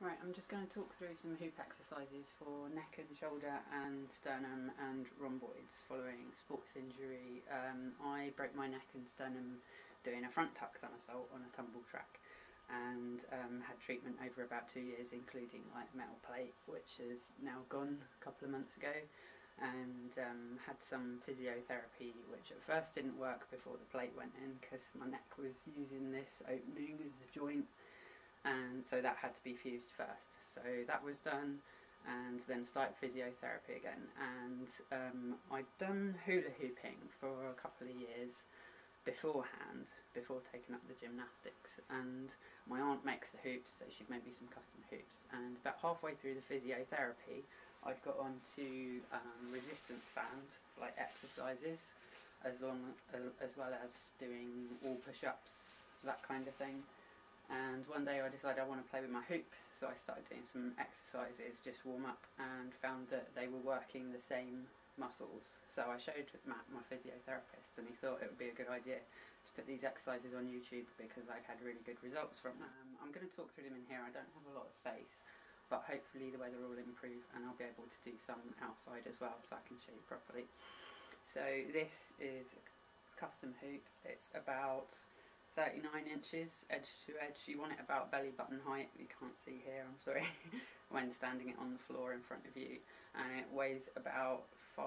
Right, I'm just going to talk through some hoop exercises for neck and shoulder and sternum and rhomboids following sports injury. I broke my neck and sternum doing a front tuck somersault on a tumble track, and had treatment over about 2 years, including like metal plate, which is now gone a couple of months ago, and had some physiotherapy, which at first didn't work before the plate went in because my neck was using this opening as a joint, and so that had to be fused first. So that was done, and then started physiotherapy again, and I'd done hula-hooping for a couple of years beforehand, before taking up the gymnastics, and my aunt makes the hoops, so she'd made me some custom hoops, and about halfway through the physiotherapy I'd got onto resistance band like exercises, as well as doing wall push-ups, that kind of thing. And one day I decided I want to play with my hoop, so I started doing some exercises, just warm up, and found that they were working the same muscles. So I showed Matt, my physiotherapist, and he thought it would be a good idea to put these exercises on YouTube because I'd had really good results from them. I'm going to talk through them in here. I don't have a lot of space, but hopefully the weather will improve and I'll be able to do some outside as well, so I can show you properly. So this is a custom hoop. It's about 39 inches edge to edge. You want it about belly button height. You can't see here, I'm sorry, when standing it on the floor in front of you, and it weighs about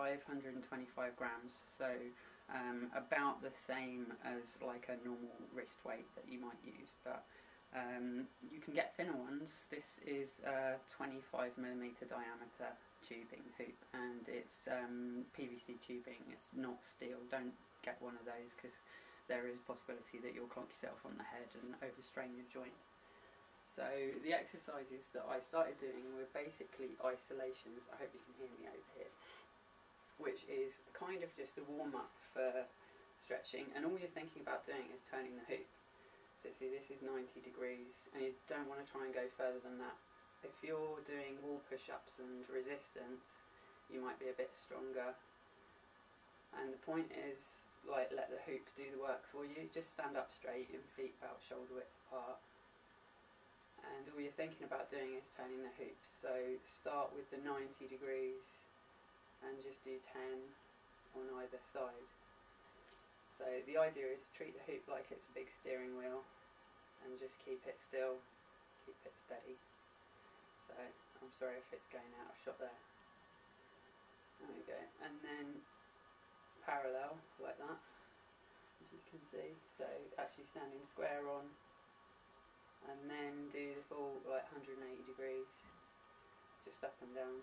525 grams, so about the same as like a normal wrist weight that you might use, but you can get thinner ones. This is a 25mm diameter tubing hoop, and it's PVC tubing, it's not steel. Don't get one of those because there is a possibility that you'll clonk yourself on the head and overstrain your joints. So the exercises that I started doing were basically isolations. I hope you can hear me over here, which is kind of just a warm-up for stretching, and all you're thinking about doing is turning the hoop. So see, this is 90 degrees, and you don't want to try and go further than that. If you're doing wall push-ups and resistance, you might be a bit stronger, and the point is, like, let the hoop do the work for you. Just stand up straight and feet about shoulder width apart, and all you're thinking about doing is turning the hoop. So start with the 90 degrees and just do 10 on either side. So the idea is to treat the hoop like it's a big steering wheel and just keep it still, keep it steady. So I'm sorry if it's going out of shot there. There we go, and then parallel like that, as you can see. So actually standing square on, and then do the full like 180 degrees, just up and down,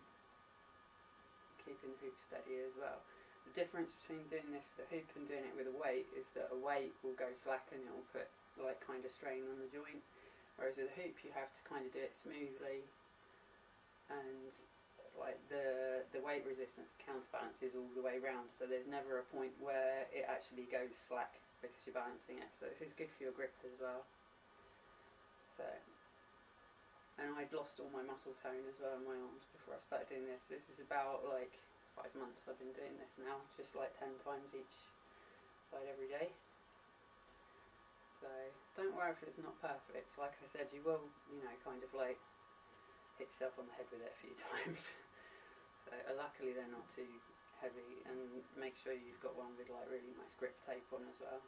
keeping the hoop steady as well. The difference between doing this with the hoop and doing it with a weight is that a weight will go slack and it will put like kind of strain on the joint, whereas with a hoop you have to kind of do it smoothly, and like the weight resistance counterbalances all the way round, so there's never a point where it actually goes slack because you're balancing it. So this is good for your grip as well. So, and I'd lost all my muscle tone as well in my arms before I started doing this. This is about like 5 months I've been doing this now, just like 10 times each side every day. So don't worry if it's not perfect. Like I said, you will, you know, kind of like hit yourself on the head with it a few times. So luckily they're not too heavy, and make sure you've got one with like really nice grip tape on as well.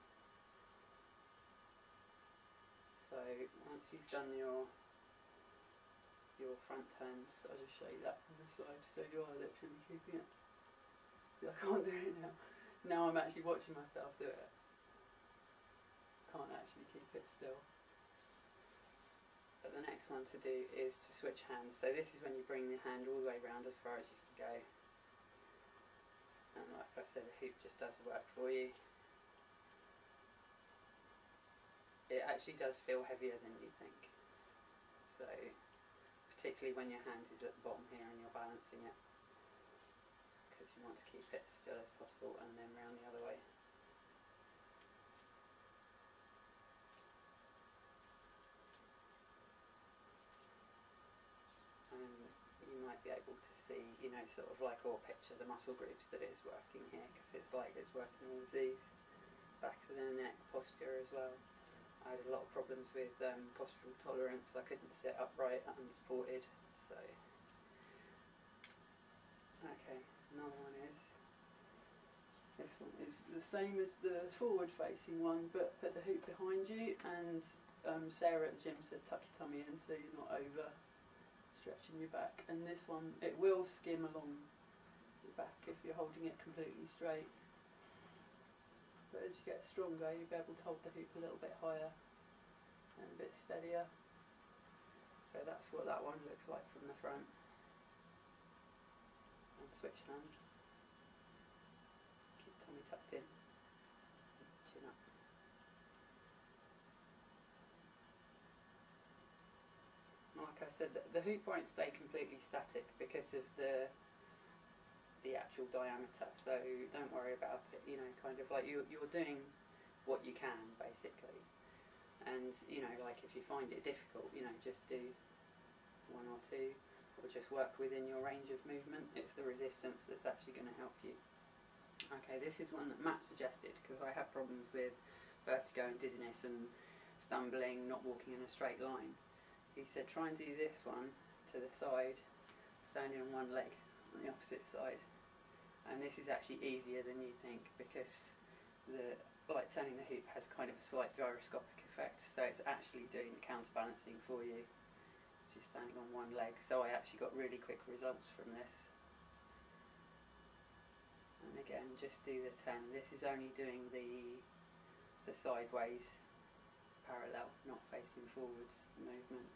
So once you've done your front turns, I'll just show you that from the side, so you are literally keeping it. See, I can't do it now. Now I'm actually watching myself do it. Can't actually keep it still. But the next one to do is to switch hands. So this is when you bring the hand all the way around as far as you can go. And like I said, the hoop just does the work for you. It actually does feel heavier than you think. So particularly when your hand is at the bottom here and you're balancing it, because you want to keep it still as possible, and then round the other way. And you might be able to see, you know, sort of like, or picture the muscle groups that it's working here, because it's like it's working all of these, back of the neck, posture as well. I had a lot of problems with postural tolerance. I couldn't sit upright unsupported. So, okay, another one is, this one is the same as the forward facing one, but put the hoop behind you, and Sarah at the gym said tuck your tummy in so you're not over stretching your back. And this one, it will skim along your back if you're holding it completely straight. But as you get stronger, you'll be able to hold the hoop a little bit higher and a bit steadier. So that's what that one looks like from the front. And switch hand. Keep tummy tucked in. Chin up. Like I said, the hoop won't stay completely static because of the actual diameter, so don't worry about it. You know, kind of like you're doing what you can basically, and you know, like if you find it difficult, you know, just do one or two, or just work within your range of movement. It's the resistance that's actually going to help you. Okay, this is one that Matt suggested because I have problems with vertigo and dizziness and stumbling, not walking in a straight line. He said try and do this one to the side, standing on one leg on the opposite side. And this is actually easier than you think because like turning the hoop has kind of a slight gyroscopic effect, so it's actually doing the counterbalancing for you. So you're standing on one leg, so I actually got really quick results from this. And again, just do the 10. This is only doing the sideways parallel, not facing forwards movement.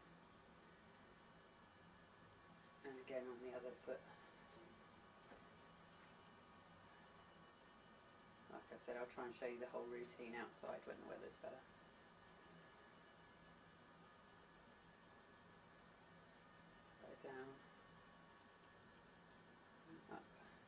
And again on the other foot. Like I said, I'll try and show you the whole routine outside when the weather's better. Go down, and up.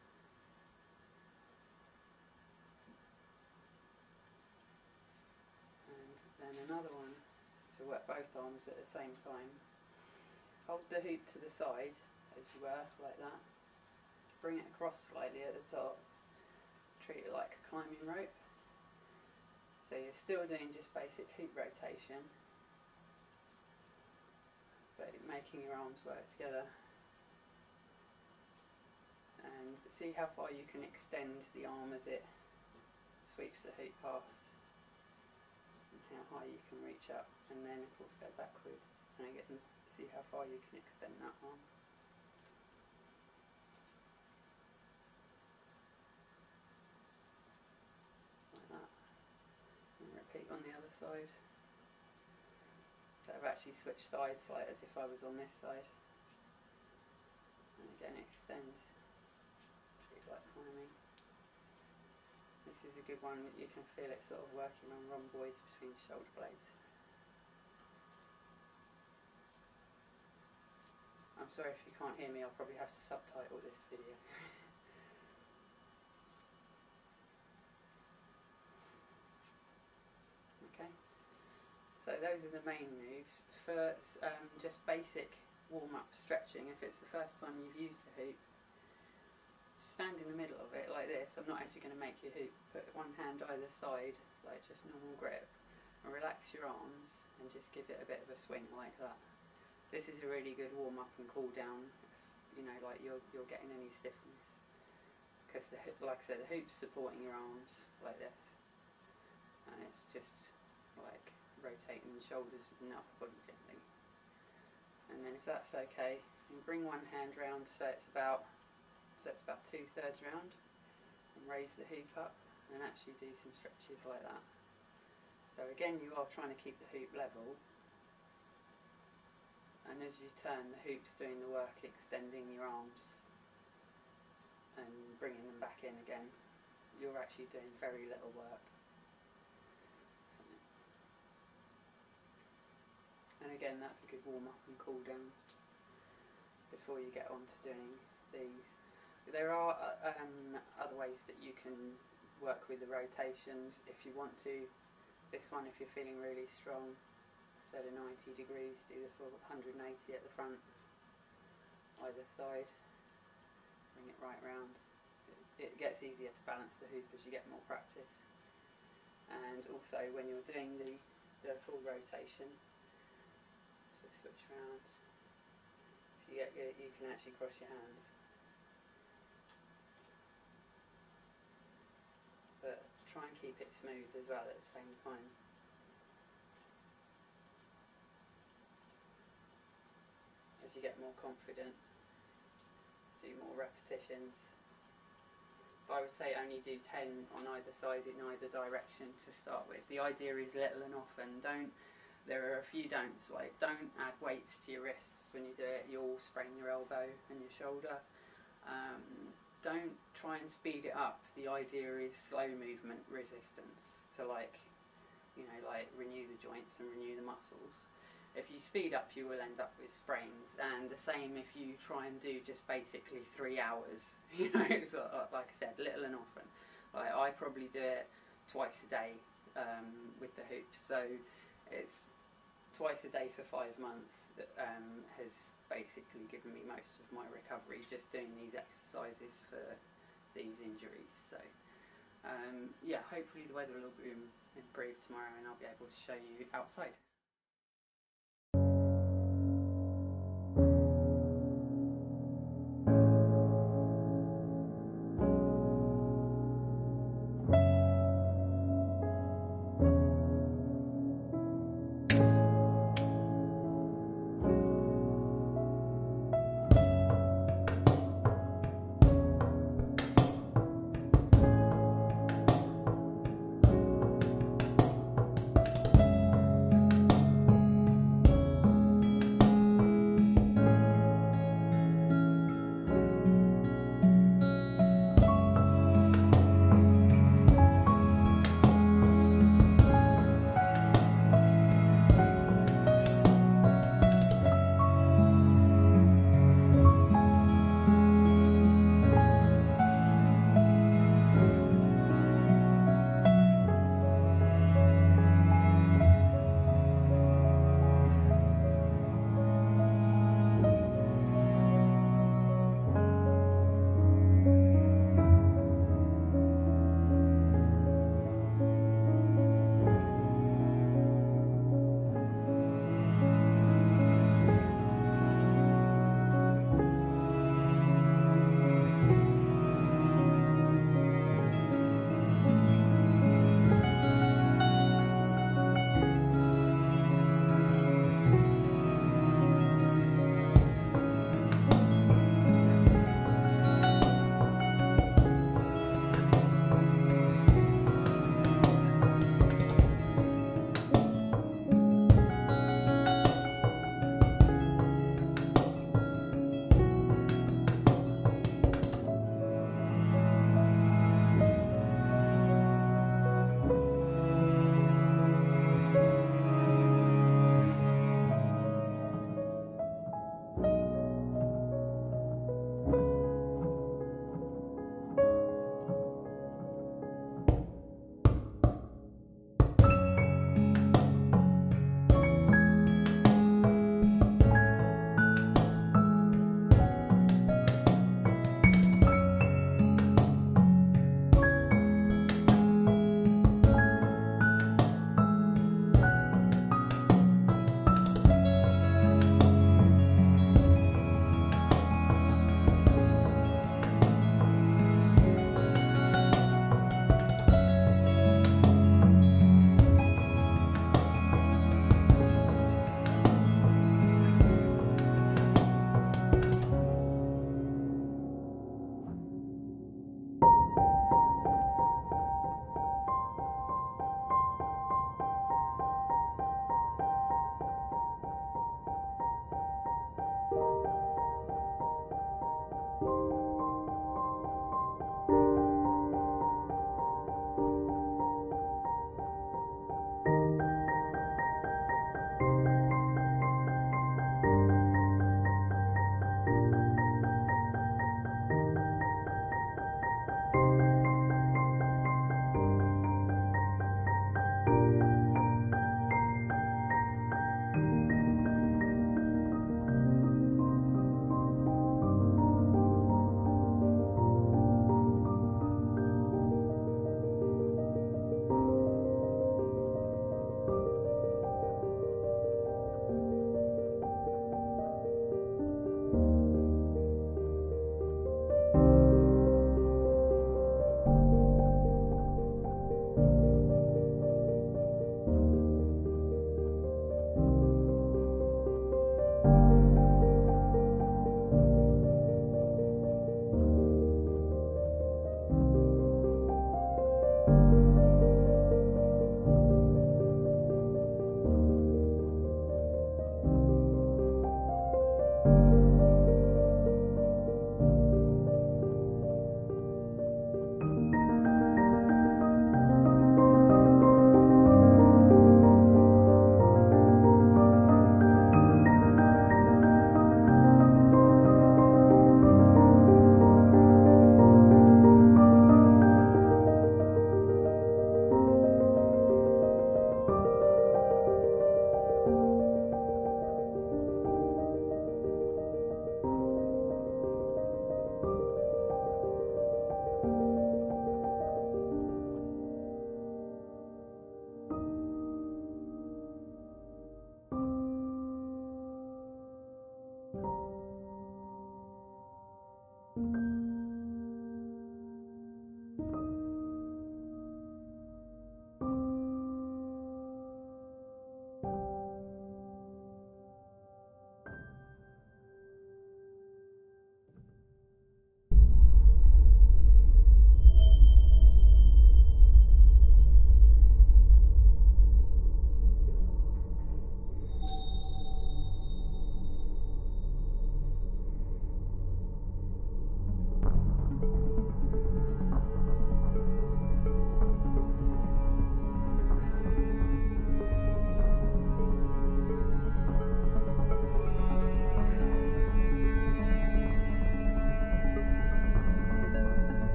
And then another one to work both arms at the same time. Hold the hoop to the side as you were, like that. Bring it across slightly at the top. Treat it like a climbing rope. So you're still doing just basic hoop rotation, but making your arms work together. And see how far you can extend the arm as it sweeps the hoop past, and how high you can reach up, and then of course go backwards, and again see how far you can extend that arm. On the other side. So I've actually switched sides, like as if I was on this side. And again extend, treat like climbing. This is a good one, you can feel it sort of working on rhomboids between shoulder blades. I'm sorry if you can't hear me, I'll probably have to subtitle this video. Okay, so those are the main moves. For just basic warm-up stretching, if it's the first time you've used a hoop, stand in the middle of it like this. I'm not actually going to make your hoop. Put one hand either side, like just normal grip, and relax your arms and just give it a bit of a swing like that. This is a really good warm-up and cool-down, you know, like you're getting any stiffness. Because, like I said, the hoop's supporting your arms like this. And it's just like rotating the shoulders and the upper body gently. And then if that's okay, you bring one hand round so it's about 2/3 round, and raise the hoop up and actually do some stretches like that. So again, you are trying to keep the hoop level, and as you turn, the hoop's doing the work extending your arms and bringing them back in again. You're actually doing very little work. And again, that's a good warm-up and cool-down before you get on to doing these. There are other ways that you can work with the rotations if you want to. This one, if you're feeling really strong, instead of 90 degrees, do the full 180 at the front, either side. Bring it right round. It gets easier to balance the hoop as you get more practice. And also when you're doing the do a full rotation. So switch around. If you get good, you can actually cross your hands. But try and keep it smooth as well at the same time. As you get more confident, do more repetitions. But I would say only do 10 on either side in either direction to start with. The idea is little and often. There are a few don'ts, like don't add weights to your wrists when you do it. You'll sprain your elbow and your shoulder. Don't try and speed it up. The idea is slow movement resistance to like renew the joints and renew the muscles. If you speed up, you will end up with sprains, and the same if you try and do just basically 3 hours, so, like I said, little and often. Like, I probably do it twice a day with the hoops, so it's twice a day for 5 months that has basically given me most of my recovery, just doing these exercises for these injuries. So yeah, hopefully the weather will improve tomorrow and I'll be able to show you outside.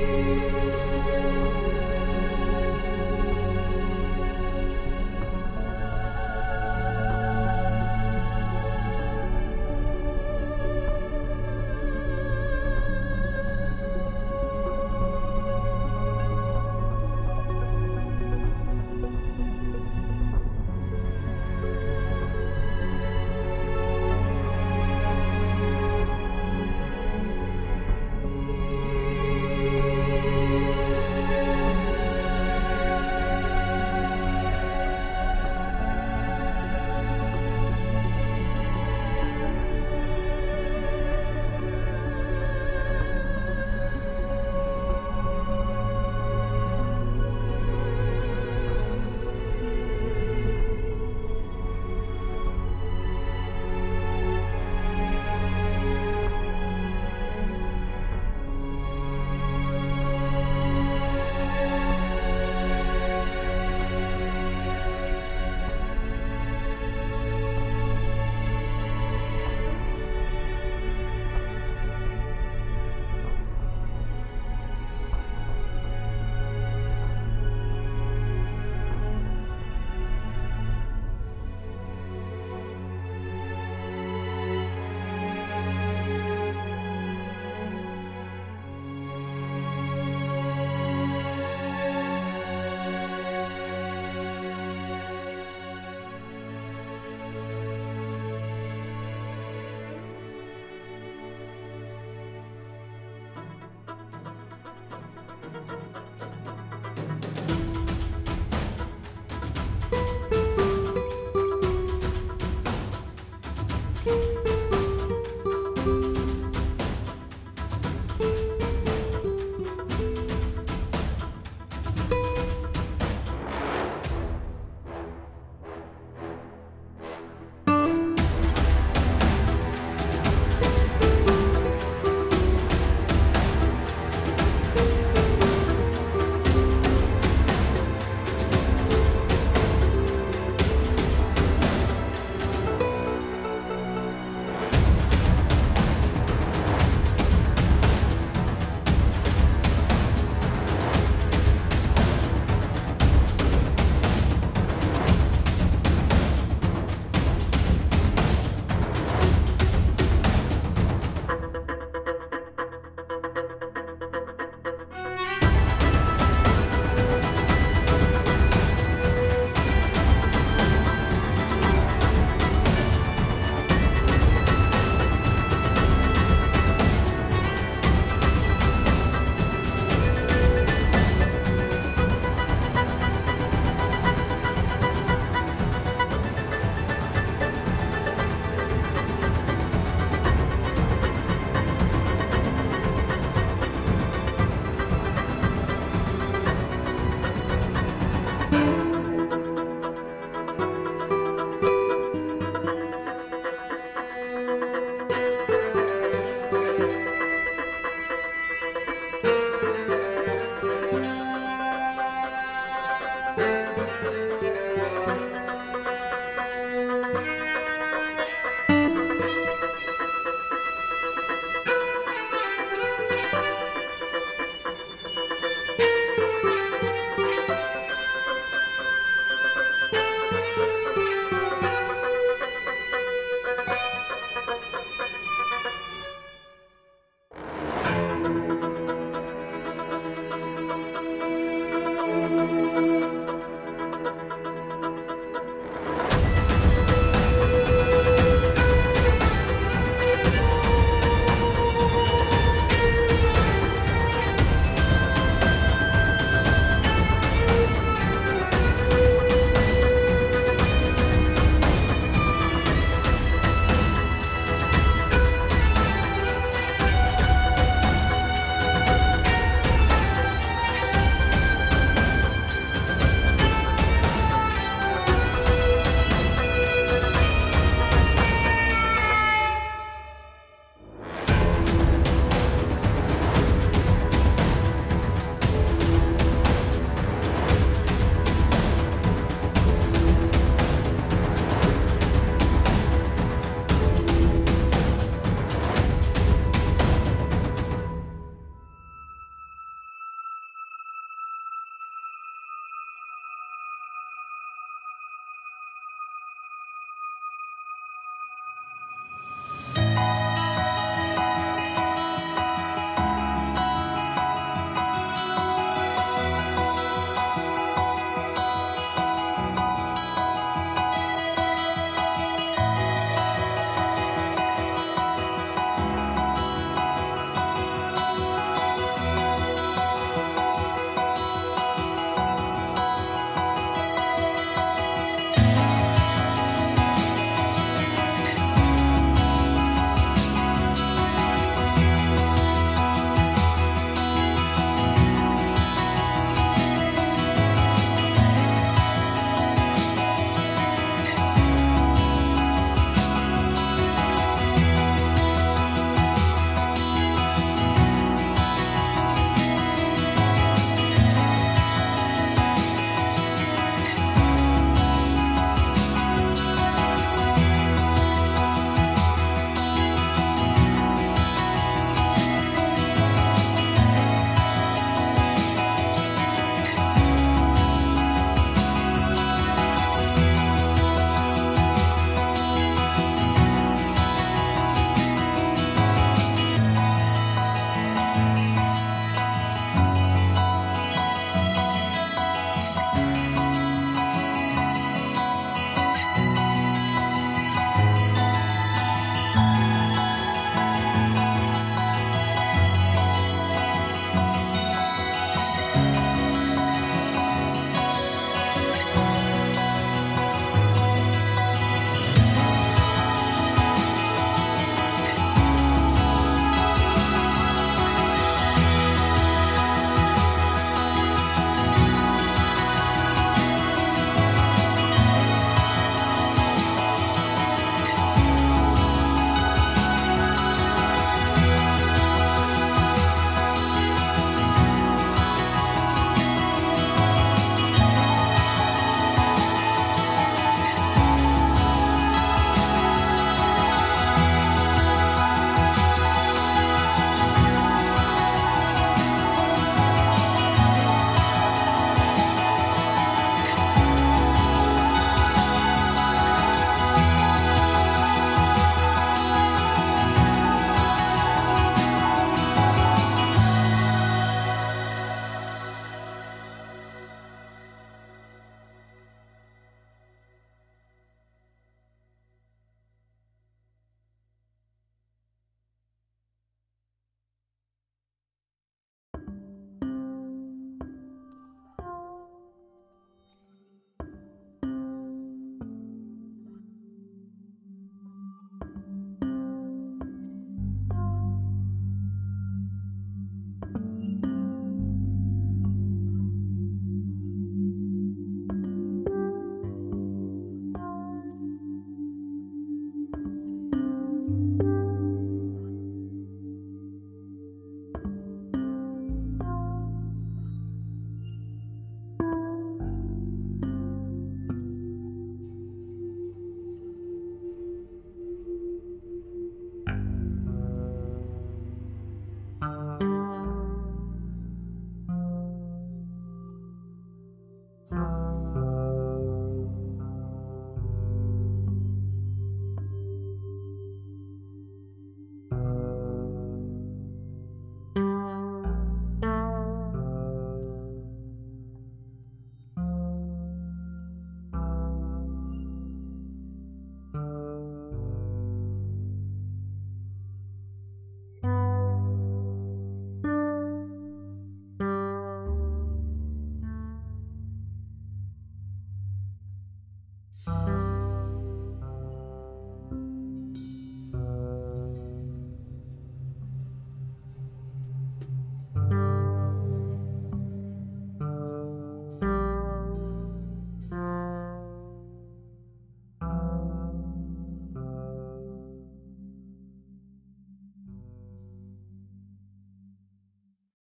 you.